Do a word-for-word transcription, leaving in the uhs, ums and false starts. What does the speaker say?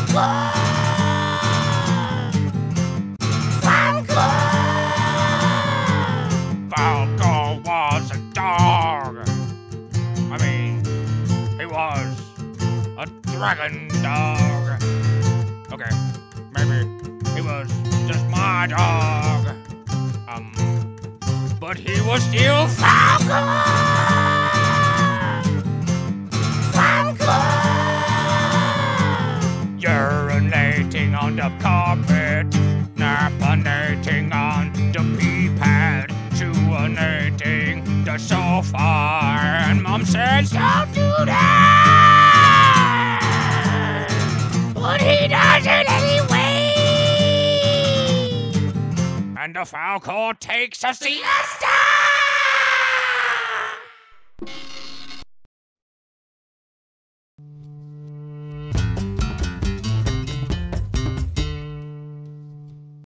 Falcor! Falcor! Falcor was a dog. I mean, he was a dragon dog. Okay, maybe he was just my dog. Um, but he was still Falcor! Falcor! Urinating on the carpet, nappinating on the pee pad, chewinating the sofa, and Mom says, "Don't do that!" But he does it anyway! And the Falcor takes a siesta!